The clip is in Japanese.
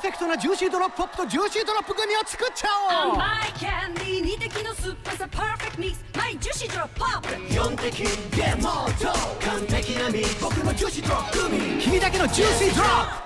フェクトなジューシードロップポップとジューシードロップグミを作っちゃおう。 甘いキャンディー2滴の酸っぱさパーフェクトミックスマイジューシードロップポップ 4滴でもっと完璧なミックス僕のジューシードロップグミ君だけのジューシードロップ